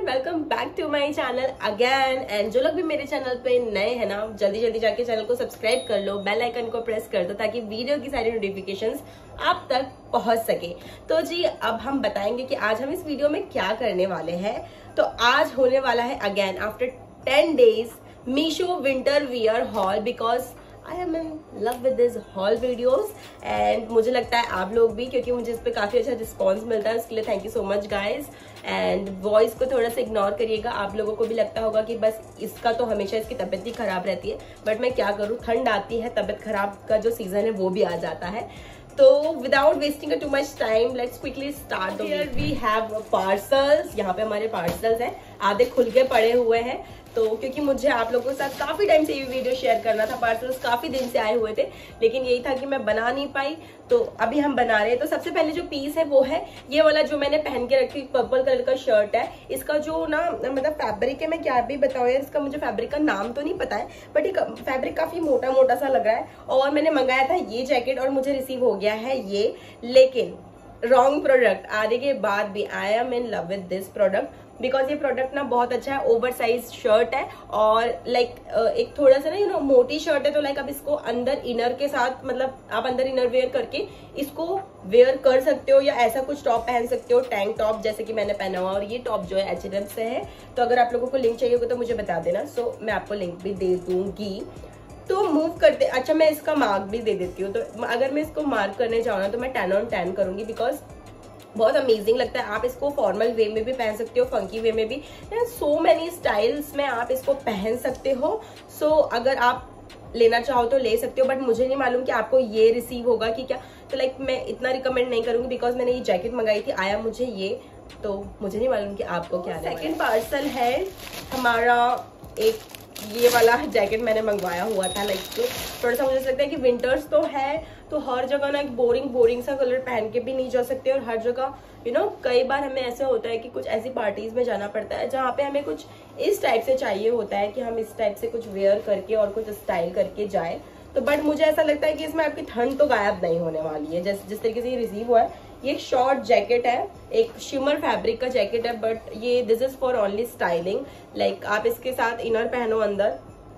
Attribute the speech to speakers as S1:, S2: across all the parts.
S1: Welcome back to my channel again. And जो लोग भी मेरे चैनल पे नए हैं ना, जल्दी जल्दी जाके चैनल को सब्सक्राइब कर लो, बेल आइकन को प्रेस कर दो ताकि वीडियो की सारी नोटिफिकेशंस आप तक पहुंच सके। तो जी अब हम बताएंगे कि आज हम इस वीडियो में क्या करने वाले हैं। तो आज होने वाला है again after 10 days Meesho winter wear haul, because I am in love with this haul videos and मुझे लगता है आप लोग भी, क्योंकि मुझे इस पर काफी अच्छा रिस्पॉन्स मिलता है। उसके लिए thank you so much guys. And voice को थोड़ा सा इग्नोर करिएगा। आप लोगों को भी लगता होगा कि बस इसका तो हमेशा इसकी तबीयत ही खराब रहती है, बट मैं क्या करूँ, ठंड आती है, तबीयत खराब का जो सीजन है वो भी आ जाता है। तो without wasting too much time let's quickly start. Here we have parcels. यहाँ पे हमारे पार्सल्स हैं, आधे खुल के पड़े हुए हैं। तो क्योंकि मुझे आप लोगों के साथ काफी टाइम से ये वीडियो शेयर करना था, पार्सल्स काफी दिन से आए हुए थे, लेकिन यही था कि मैं बना नहीं पाई, तो अभी हम बना रहे हैं। तो सबसे पहले जो पीस है वो है ये वाला जो मैंने पहन के रखी, पर्पल कलर का शर्ट है। इसका जो ना मतलब फैब्रिक है, मैं क्या भी बताऊं यार, इसका मुझे फैब्रिक का नाम तो नहीं पता है, बट ये फैब्रिक काफी मोटा मोटा सा लग रहा है। और मैंने मंगाया था ये जैकेट और मुझे रिसीव हो गया है ये, लेकिन रॉन्ग प्रोडक्ट आने के बाद भी I am in love with this product, because ये प्रोडक्ट ना बहुत अच्छा है। ओवर साइज शर्ट है और लाइक एक थोड़ा सा ना मोटी शर्ट है, तो लाइक आप इसको अंदर इनर के साथ, मतलब आप अंदर इनर वेयर करके इसको वेयर कर सकते हो, या ऐसा कुछ टॉप पहन सकते हो, टैंक टॉप जैसे कि मैंने पहना हुआ। और ये टॉप जो है H&M से है, तो अगर आप लोगों को लिंक चाहिए होगा तो मुझे बता देना, सो मैं आपको लिंक भी दे दूंगी। तो मूव करते, अच्छा मैं इसका मार्क भी दे देती हूँ। तो अगर मैं इसको मार्क करने जाऊँ ना तो मैं 10 on 10 करूंगी, बिकॉज बहुत अमेजिंग लगता है। आप इसको फॉर्मल वे में भी पहन सकते हो, फंकी वे में भी, सो मेनी स्टाइल्स में आप इसको पहन सकते हो। सो अगर आप लेना चाहो तो ले सकते हो, बट मुझे नहीं मालूम कि आपको ये रिसीव होगा कि क्या। तो लाइक मैं इतना रिकमेंड नहीं करूंगी, बिकॉज मैंने ये जैकेट मंगाई थी, आया मुझे ये, तो मुझे नहीं मालूम कि आपको क्या। सेकंड पार्सल है हमारा, एक ये वाला जैकेट मैंने मंगवाया हुआ था। लाइक थोड़ा सा मुझे लगता है कि विंटर्स तो है, तो हर जगह ना एक बोरिंग सा कलर पहन के भी नहीं जा सकते, और हर जगह कई बार हमें ऐसे होता है कि कुछ ऐसी पार्टीज में जाना पड़ता है जहाँ पे हमें कुछ इस टाइप से चाहिए होता है कि हम इस टाइप से कुछ वेयर करके और कुछ स्टाइल करके जाए। तो बट मुझे ऐसा लगता है कि इसमें आपकी ठंड तो गायब नहीं होने वाली है, जिस तरीके से ये रिसीव हुआ है। ये शॉर्ट जैकेट है, एक शिमर फैब्रिक का जैकेट है, बट ये this is for only styling. Like आप इसके साथ इनर पहनो, अंदर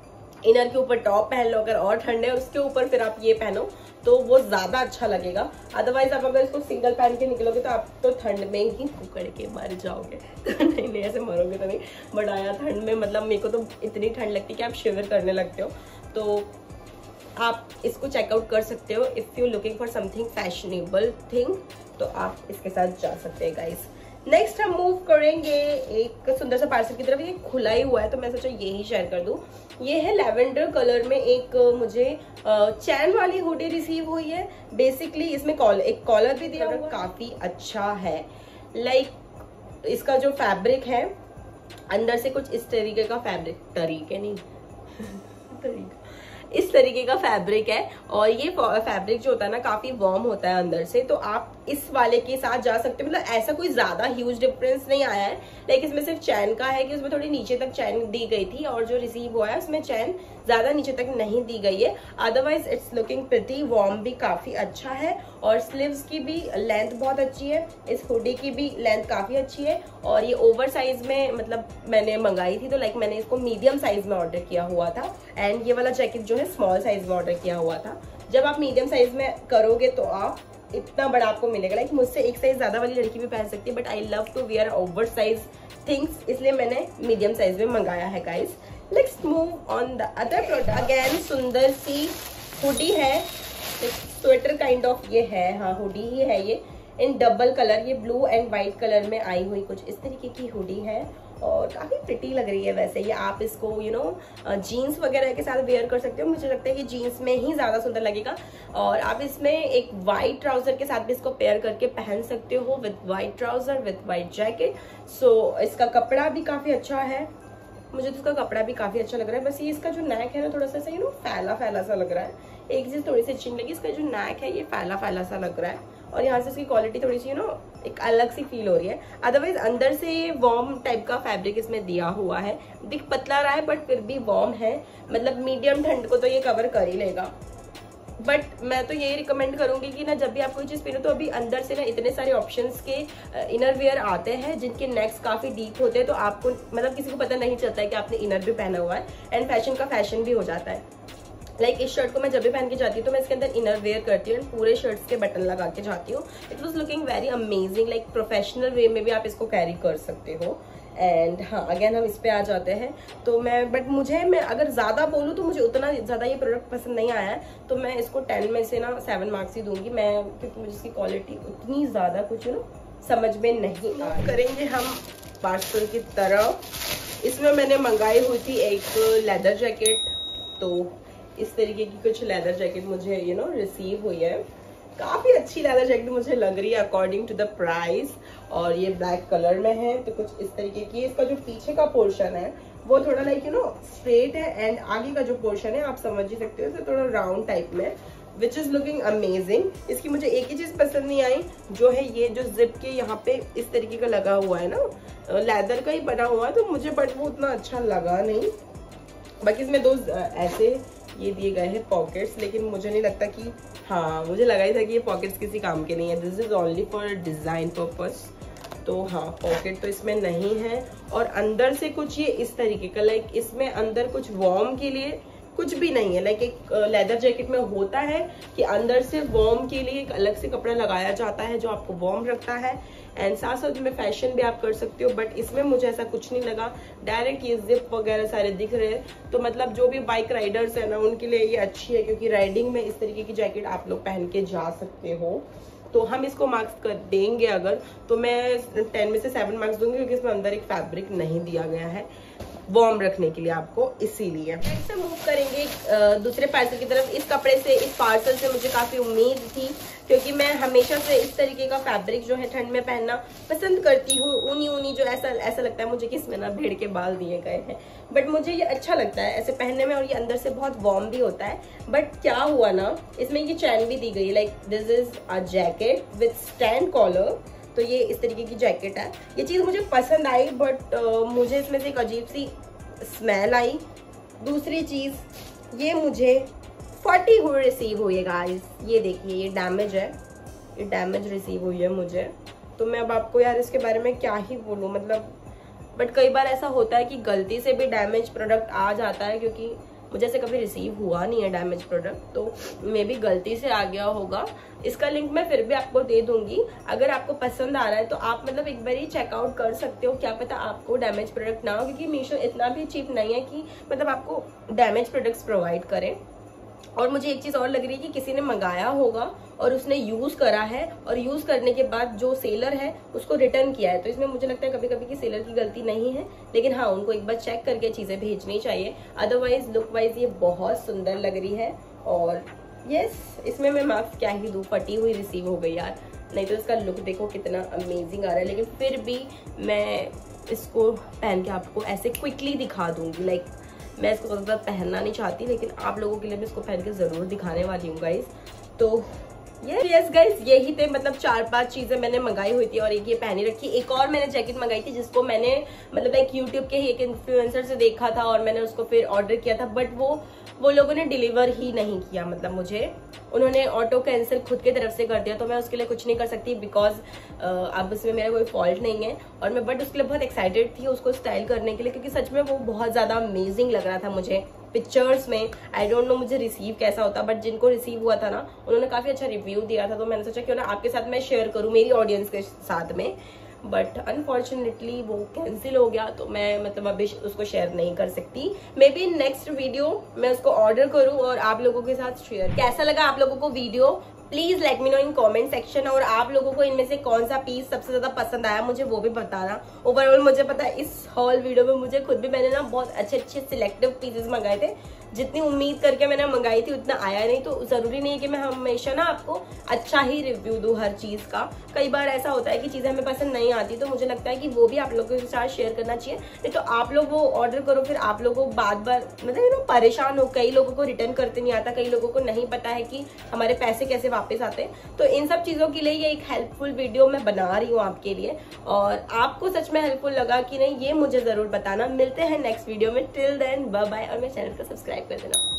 S1: इनर के ऊपर टॉप पहन लो अगर और ठंड है, उसके ऊपर फिर आप ये पहनो तो वो ज्यादा अच्छा लगेगा। अदरवाइज आप अगर इसको सिंगल पहन के निकलोगे तो आप तो ठंड में ही कुकड़ के मर जाओगे। नहीं ऐसे मरोगे तो नहीं, बट आया ठंड में, मतलब मेरे को तो इतनी ठंड लगती है कि आप शिवर करने लगते हो। तो आप इसको चेकआउट कर सकते हो if you looking for something fashionable thing, तो आप इसके साथ जा सकते हैं गाइस। नेक्स्ट हम मूव करेंगे एक सुंदर सा पार्सल की तरफ। ये खुला ही हुआ है तो मैं सोचा ये ही शेयर कर दूं। ये है लेवेंडर कलर में एक मुझे चैन वाली हुडी रिसीव हुई है। बेसिकली इसमें एक कॉलर भी दिया हुआ, काफी अच्छा है। लाइक इसका जो फैब्रिक है अंदर से कुछ इस तरीके का फैब्रिक, इस तरीके का फैब्रिक है, और ये फैब्रिक जो होता है ना काफी वार्म होता है अंदर से, तो आप इस वाले के साथ जा सकते हो। मतलब ऐसा कोई ज्यादा ह्यूज डिफरेंस नहीं आया है, लेकिन इसमें सिर्फ चैन का है कि उसमें थोड़ी नीचे तक चैन दी गई थी, और जो रिसीव हुआ है उसमें चैन ज्यादा नीचे तक नहीं दी गई है। Otherwise it's looking pretty, warm भी काफी अच्छा है, और स्लीव्स की भी लेंथ बहुत अच्छी है, इस हुडी की भी लेंथ काफी अच्छी है। और ये ओवर साइज में मतलब मैंने मंगाई थी, तो लाइक मैंने इसको मीडियम साइज में ऑर्डर किया हुआ था, एंड ये वाला जैकेट जो है स्मॉल साइज में ऑर्डर किया हुआ था। जब आप मीडियम साइज में करोगे तो आप इतना बड़ा आपको मिलेगा। लाइक मुझसे एक साइज ज्यादा वाली लड़की भी पहन सकती है, but I love to wear over size things, इसलिए मैंने मीडियम साइज में मंगाया है guys. Let's move on the other product. Again सुंदर सी हुडी है, स्वेटर काइंड ऑफ ये है, हाँ हुडी ही है ये, इन डबल कलर, ये ब्लू एंड व्हाइट कलर में आई हुई कुछ इस तरीके की हुडी है, और काफी प्रिटी लग रही है। वैसे ये आप इसको जीन्स वगैरह के साथ वेयर कर सकते हो। मुझे लगता है कि जीन्स में ही ज्यादा सुंदर लगेगा, और आप इसमें एक व्हाइट ट्राउजर के साथ भी इसको पेयर करके पहन सकते हो, with white trouser with white jacket. So इसका कपड़ा भी काफी अच्छा है, मुझे तो इसका कपड़ा भी काफी अच्छा लग रहा है। बस ये इसका जो नेक है ना थोड़ा सा फैला फैला सा लग रहा है, एक चीज थोड़ी सी अच्छी लगी, इसका जो नेक है ये फैला फैला सा लग रहा है, और यहाँ से इसकी क्वालिटी थोड़ी सी एक अलग सी फील हो रही है। अदरवाइज अंदर से वार्म टाइप का फैब्रिक इसमें दिया हुआ है, दिख पतला रहा है बट फिर भी वार्म है, मतलब मीडियम ठंड को तो ये कवर कर ही लेगा। बट मैं तो यही रिकमेंड करूंगी कि ना जब भी आप कोई चीज पहनो तो अभी अंदर से ना इतने सारे ऑप्शंस के इनर वेयर आते हैं जिनके नेक्स काफी डीप होते हैं, तो आपको मतलब किसी को पता नहीं चलता है कि आपने इनर भी पहना हुआ है, एंड फैशन का फैशन भी हो जाता है। लाइक इस शर्ट को मैं जब भी पहन के जाती हूँ तो मैं इसके अंदर इनर वेयर करती हूँ एंड पूरे शर्ट्स के बटन लगा के जाती हूँ। It was looking very amazing, like professional way में भी आप इसको कैरी कर सकते हो। एंड हाँ, अगेन हम इस पे आ जाते हैं। तो मैं अगर ज़्यादा बोलूँ तो मुझे उतना ज़्यादा ये प्रोडक्ट पसंद नहीं आया है, तो मैं इसको 10 में से ना 7 मार्क्स ही दूंगी मैं, क्योंकि मुझे इसकी क्वालिटी उतनी ज़्यादा कुछ समझ में नहीं करेंगे हम पार्सल की तरफ। इसमें मैंने मंगाई हुई थी एक लेदर जैकेट, तो इस तरीके की कुछ लेदर जैकेट मुझे रिसीव हुई है। काफी अच्छी लेदर जैकेट मुझे लग रही है अकॉर्डिंग टू द प्राइस, और ये ब्लैक कलर में है। तो कुछ इस तरीके की, इसका जो पीछे का पोर्शन है वो थोड़ा लाइक स्ट्रेट है, एंड आगे का जो पोर्शन है आप समझ ही सकते हो इसे थोड़ा राउंड टाइप में, विच इज लुकिंग अमेजिंग। इसकी मुझे एक ही चीज पसंद नहीं आई, जो है ये जो जिप के यहाँ पे इस तरीके का लगा हुआ है ना, लेदर का ही बना हुआ है, तो मुझे बट वो उतना अच्छा लगा नहीं। बाकी इसमें दो ऐसे ये दिए गए हैं पॉकेट्स, लेकिन मुझे नहीं लगता कि, हाँ मुझे लगा ही था कि ये पॉकेट्स किसी काम के नहीं है, this is only for design purpose. तो हाँ, पॉकेट तो इसमें नहीं है, और अंदर से कुछ ये इस तरीके का, लाइक इसमें अंदर कुछ वार्म के लिए कुछ भी नहीं है। लाइक एक लेदर जैकेट में होता है कि अंदर से वार्म के लिए एक अलग से कपड़ा लगाया जाता है जो आपको वार्म रखता है, एंड साथ साथ में फैशन भी आप कर सकते हो, बट इसमें मुझे ऐसा कुछ नहीं लगा। डायरेक्ट ये जिप वगैरह सारे दिख रहे हैं, तो मतलब जो भी बाइक राइडर्स है ना उनके लिए ये अच्छी है, क्योंकि राइडिंग में इस तरीके की जैकेट आप लोग पहन के जा सकते हो। तो हम इसको मार्क्स कर देंगे अगर, तो मैं 10 में से 7 मार्क्स दूंगी, क्योंकि इसमें अंदर एक फैब्रिक नहीं दिया गया है वार्म रखने के लिए आपको, इसीलिए। नेक्स्ट हम मूव करेंगे दूसरे पार्सल की तरफ। इस कपड़े से, इस पार्सल से मुझे काफी उम्मीद थी, क्योंकि मैं हमेशा से इस तरीके का फैब्रिक जो है ठंड में पहनना पसंद करती हूँ। ऊनी जो ऐसा लगता है मुझे कि इसमें ना भेड़ के बाल दिए गए हैं, बट मुझे ये अच्छा लगता है ऐसे पहनने में, और ये अंदर से बहुत वार्म भी होता है। बट क्या हुआ ना, इसमें ये चैन भी दी गई, like this is a jacket with stand collar. तो ये इस तरीके की जैकेट है, ये चीज मुझे पसंद आई, बट मुझे इसमें से एक अजीब सी स्मेल आई। दूसरी चीज, ये मुझे फटी हुई रिसीव हुई है गाइस, ये देखिए ये डैमेज है, ये डैमेज रिसीव हुई है मुझे। तो मैं अब आपको यार इसके बारे में क्या ही बोलूं, मतलब बट कई बार ऐसा होता है कि गलती से भी डैमेज प्रोडक्ट आ जाता है, क्योंकि मुझे ऐसे कभी रिसीव हुआ नहीं है डैमेज प्रोडक्ट, तो मे बी गलती से आ गया होगा। इसका लिंक मैं फिर भी आपको दे दूंगी, अगर आपको पसंद आ रहा है तो आप मतलब एक बार ही चेकआउट कर सकते हो, क्या पता आपको डैमेज प्रोडक्ट ना हो, क्योंकि मीशो इतना भी चीप नहीं है कि मतलब आपको डैमेज प्रोडक्ट्स प्रोवाइड करें। और मुझे एक चीज और लग रही है कि किसी ने मंगाया होगा और उसने यूज करा है, और यूज करने के बाद जो सेलर है उसको रिटर्न किया है। तो इसमें मुझे लगता है कभी कभी कि सेलर की गलती नहीं है, लेकिन हाँ उनको एक बार चेक करके चीजें भेजनी चाहिए। अदरवाइज लुक वाइज ये बहुत सुंदर लग रही है, और यस इसमें मैं मार्क्स क्या ही दूं, फटी हुई रिसीव हो गई यार, नहीं तो इसका लुक देखो कितना अमेजिंग आ रहा है। लेकिन फिर भी मैं इसको पहन के आपको ऐसे क्विकली दिखा दूंगी, लाइक मैं इसको बहुत ज़्यादा पहनना नहीं चाहती, लेकिन आप लोगों के लिए मैं इसको पहन के जरूर दिखाने वाली हूँ गाइस। तो यस गाइस, यही थे मतलब 4-5 चीजें मैंने मंगाई हुई थी, और एक ये पहनी रखी। एक और मैंने जैकेट मंगाई थी जिसको मैंने मतलब एक यूट्यूब के ही एक इन्फ्लुएंसर से देखा था, और मैंने उसको फिर ऑर्डर किया था, बट वो लोगों ने डिलीवर ही नहीं किया, मतलब मुझे उन्होंने ऑटो कैंसिल खुद की तरफ से कर दिया। तो मैं उसके लिए कुछ नहीं कर सकती, बिकॉज अब उसमें मेरा कोई फॉल्ट नहीं है, और मैं बट उसके लिए बहुत एक्साइटेड थी उसको स्टाइल करने के लिए, क्योंकि सच में वो बहुत ज्यादा अमेजिंग लग रहा था मुझे पिक्चर्स में। आई डोंट नो मुझे रिसीव कैसा होता, बट जिनको रिसीव हुआ था ना उन्होंने काफी अच्छा रिव्यू दिया था, तो मैंने सोचा क्यों ना आपके साथ मैं शेयर करूं, मेरी ऑडियंस के साथ में। बट अनफॉर्चुनेटली वो कैंसिल हो गया, तो मैं मतलब अभी उसको शेयर नहीं कर सकती। मे बी नेक्स्ट वीडियो मैं उसको ऑर्डर करूं और आप लोगों के साथ शेयर। कैसा लगा आप लोगों को video, please let me know in comment section, और आप लोगों को इनमें से कौन सा पीस सबसे ज्यादा पसंद आया मुझे वो भी बताना। ओवरऑल मुझे पता है इस हॉल वीडियो में मुझे खुद भी मैंने ना बहुत अच्छे सिलेक्टिव पीसेस मंगाए थे, जितनी उम्मीद करके मैंने मंगाई थी उतना आया नहीं। तो जरूरी नहीं है कि मैं हमेशा ना आपको अच्छा ही रिव्यू दूं हर चीज का, कई बार ऐसा होता है कि चीजें हमें पसंद नहीं आती, तो मुझे लगता है कि वो भी आप लोगों के साथ शेयर करना चाहिए। नहीं तो आप लोग वो ऑर्डर करो, फिर आप लोगों को बार मतलब परेशान हो, कई लोगों को रिटर्न करते नहीं आता, कई लोगों को नहीं पता है कि हमारे पैसे कैसे वापस आते हैं। तो इन सब चीजों के लिए ये एक हेल्पफुल वीडियो मैं बना रही हूँ आपके लिए, और आपको सच में हेल्पफुल लगा कि नहीं ये मुझे जरूर बताना। मिलते हैं नेक्स्ट वीडियो में, टिल देन बाय बाय, और मेरे चैनल को सब्सक्राइब कर देना।